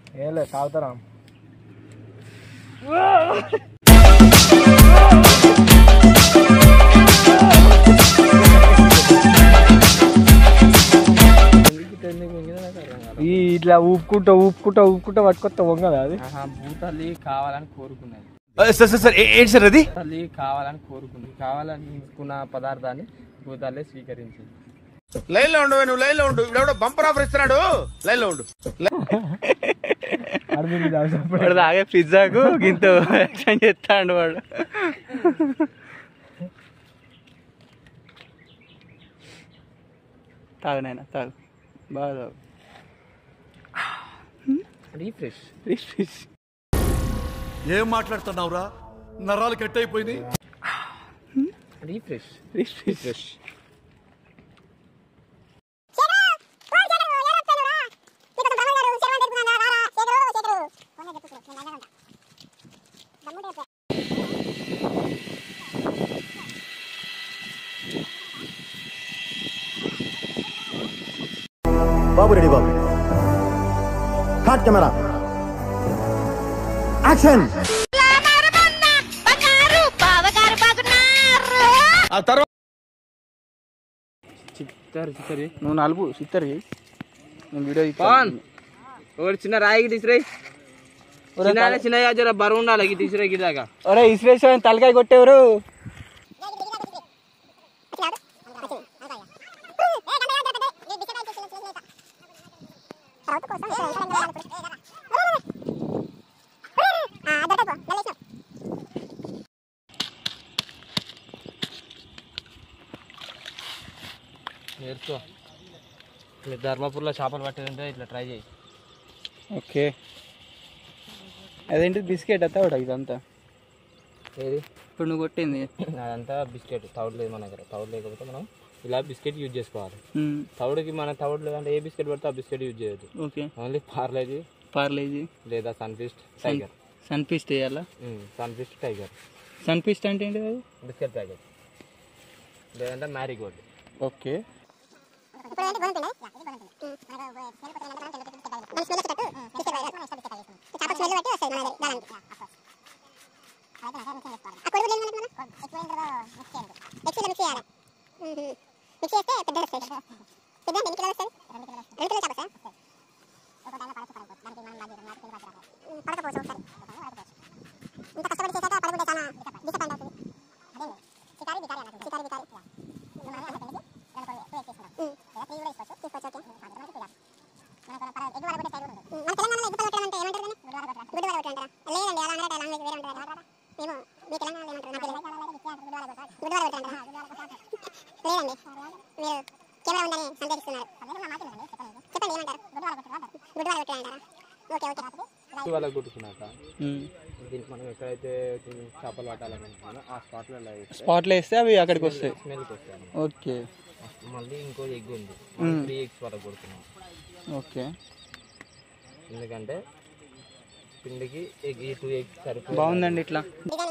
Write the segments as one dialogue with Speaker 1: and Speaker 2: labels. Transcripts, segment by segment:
Speaker 1: ఏం లేదు తాగుతారా ఇట్లా ఊపుకుంటా పట్టుకొస్తా వంగదా అది
Speaker 2: భూతల్లి కావాలని కోరుకున్నది
Speaker 3: ఏంటి సార్ అది
Speaker 2: తల్లి కావాలని కోరుకుంది కావాలనుకున్న పదార్థాన్ని భూతల్లి స్వీకరించింది.
Speaker 3: లైన్ లో ఉండు నువ్వు లైన్ లో ఉండు ఇప్పుడు బంపర్ ఆఫర్ ఇస్తున్నాడు లైన్ లో ఉండు
Speaker 4: వాడు తాగే పిజ్జాకు గింత యాక్షన్ చేస్తాడు వాడు. తాగు నాయన తాగు బాగా తాగు. రీఫ్రెష్
Speaker 5: ఏం మాట్లాడుతున్నావురా నరాలు కట్ అయిపోయినాయి.
Speaker 2: రీఫ్రెష్
Speaker 6: బాబు రెడీ బాబు కట్ కెమెరా యాక్షన్.
Speaker 4: చిత్తరి నువ్వు నలుపు చిత్తరి నేను వీడియో
Speaker 2: ఒకటి చిన్న రాయికి తీసిరాయి చిన్న జర బరువు ఉండాలి తీసిరాయి గిదాకా.
Speaker 4: ఒరే ఇసురేసి తలకాయ కొట్టేవరు.
Speaker 2: నేర్చుకో మీరు ధర్మపూర్లో చేపలు పట్టేదంటే ఇట్లా ట్రై చేయి.
Speaker 4: ఓకే అదేంటి బిస్కెట్ అత్తావుడా ఇదంతా
Speaker 2: ఏది
Speaker 4: ఇప్పుడు నువ్వు కొట్టింది
Speaker 2: అదంతా బిస్కెట్ తౌడు లేదు మన దగ్గర. తౌడు లేకపోతే మనం ఇలా బిస్కెట్ యూజ్ చేసుకోవాలి. తౌడుకి మన తౌడు లేదంటే ఏ బిస్కెట్ పడితే ఆ బిస్కెట్ యూజ్ చేయొద్దు.
Speaker 4: ఓకే
Speaker 2: ఓన్లీ పార్లేజీ లేదా సన్ఫీస్ట్ టైగర్.
Speaker 4: సన్ఫీస్ట్ వేయాలా?
Speaker 2: సన్ఫీస్ట్ టైగర్.
Speaker 4: సన్ఫీస్ట్ అంటే ఏంటి అది?
Speaker 2: బిస్కెట్ ప్యాకెట్ లేదంటే మ్యారీగోల్డ్.
Speaker 4: ఓకే
Speaker 2: వాళ్ళకి కొట్టుకున్నాక దీనికి మనం ఎక్కడైతే చేపలు పట్టాలనుకుంటున్నామో ఆ స్పాట్లో
Speaker 4: వేస్తే అవి అక్కడికి వస్తాయి,
Speaker 2: స్మెల్కి వస్తాయి.
Speaker 4: ఓకే
Speaker 2: మళ్ళీ ఇంకో ఎగ్ ఉంది, 3 eggs వరకు కొడుతున్నాం.
Speaker 4: ఓకే
Speaker 2: ఎందుకంటే పిండికి ఎగ్ 2 eggs సరిపోయి.
Speaker 4: బాగుందండి. ఇట్లా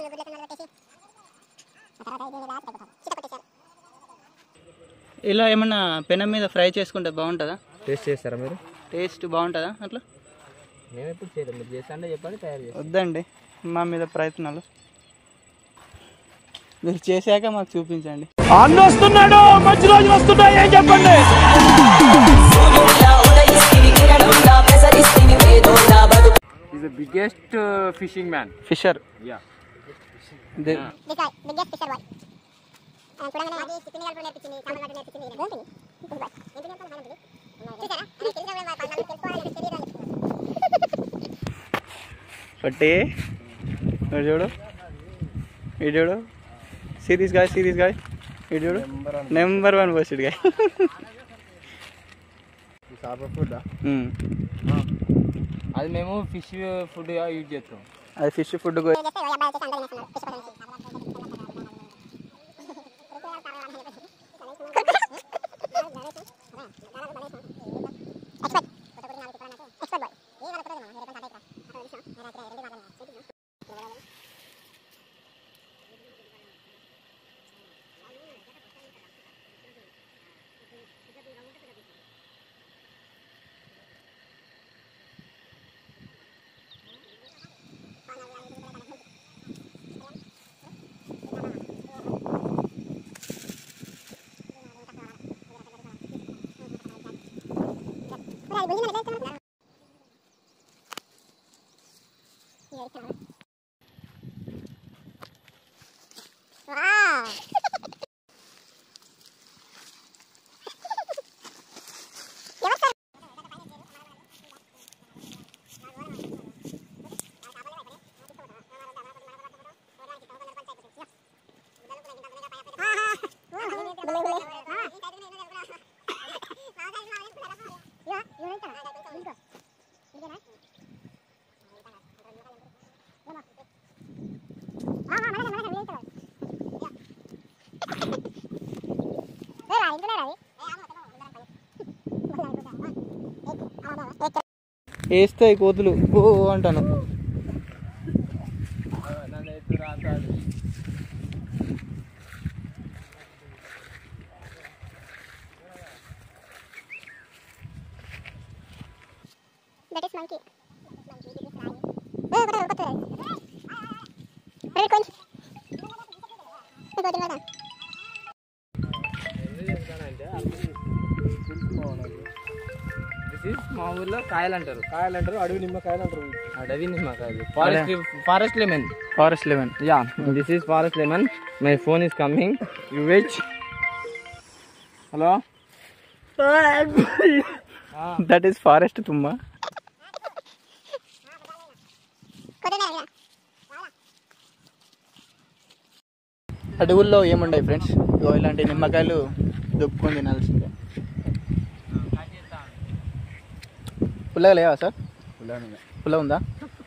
Speaker 4: ఇలా ఏమన్నా పెనం మీద ఫ్రై చేసుకుంటే బాగుంటుందా?
Speaker 2: టేస్ట్ చేస్తారా మీరు?
Speaker 4: టేస్ట్ బాగుంటుందా అట్లా?
Speaker 2: మేము ఎప్పుడు చేయలేదు, మీరు చేస్తా అంటే చెప్పండి తయారు చేస్తాం.
Speaker 4: వద్దండి మా మీద ప్రయత్నాలు, మీరు చేశాక మాకు చూపించండి.
Speaker 1: అన్న వస్తున్నాడు, మంచి రోజులు వస్తున్నాయి ఏం చెప్పండి.
Speaker 2: He's the biggest fishing man.
Speaker 4: Fisher.
Speaker 2: Yeah.
Speaker 7: biggest fisher boy. చూడంగానే అది చికెన్ గారు నేర్పించింది, సామాన్ గారు నేర్పించింది. ఏంటి? ఇది బాయ్. ఏంటి నేర్పాలి మనకి? చూసారా? అది తెలిసిన వాళ్ళు వాళ్ళకి తెలుసుకోవాలి, తెలియదు.
Speaker 4: పట్టి చూడు, ఇటు చూడు, సీరియస్ గాయ్ ఇటు చూడు, నెంబర్ 1 పోస్టెడ్ గాయ్.
Speaker 2: అది మేము ఫిష్ ఫుడ్గా యూజ్ చేస్తాం.
Speaker 4: అది ఫిష్ ఫుడ్. వేస్తాయి కోతులు ఓ అంటాను.
Speaker 7: That is monkey. Hey, what? Hey, coin.
Speaker 2: మా ఊర్లో కాయలు అంటారు,
Speaker 1: అడవి నిమ్మకాయలు అంటారు.
Speaker 2: అడవి నిమ్మకాయలు, forest lemon. Yeah, this is forest lemon. My phone is coming, you wait. Hello,
Speaker 4: that is forest తుమ్మ. అడవుల్లో ఏముండయి ఫ్రెండ్స్, ఇగో ఇలాంటి నిమ్మకాయలు దొప్పుకొని తినాల్సిందే. పుల్లగా లేవా సార్? పుల్ల ఉందా?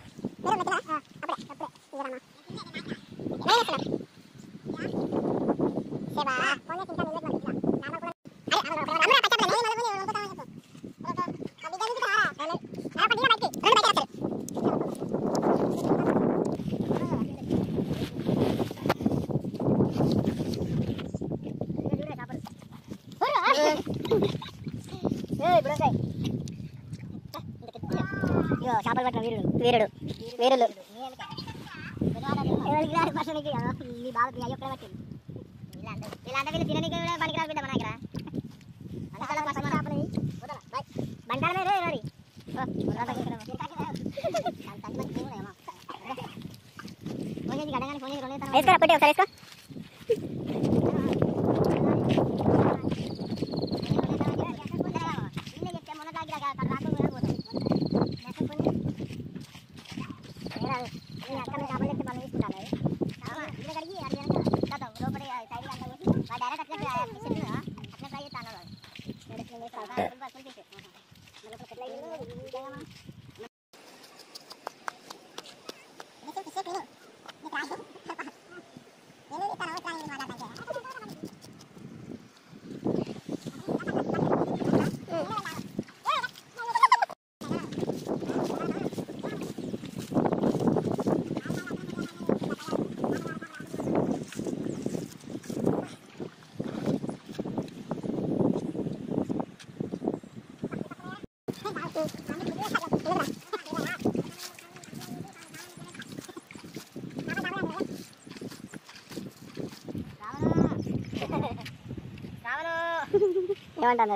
Speaker 7: చేపలు పట్టిన వీరుడు వీరులు వేసుకోరా పెట్టి ఒకసారి వేసుకో. ఏమంటారు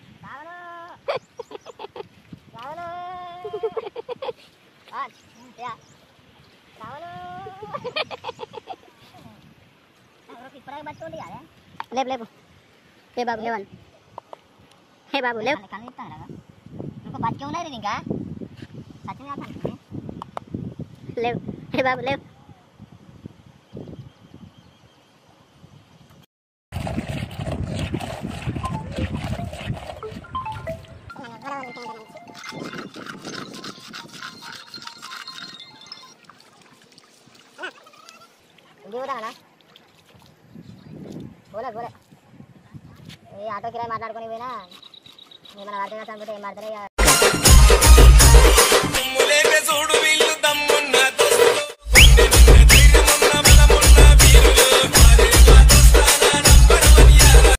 Speaker 7: లేపు లేపు ఏ బాబు లేవని హే బాబు లేవు ఇంకా బతికే ఉన్నాయి ఇంకా లేవు హే బాబు లేవు పోలే ఈ ఆటో కిరాయి మాట్లాడుకుని పోయినా మన వాటిగా చంపితే ఏం మాట్లాడే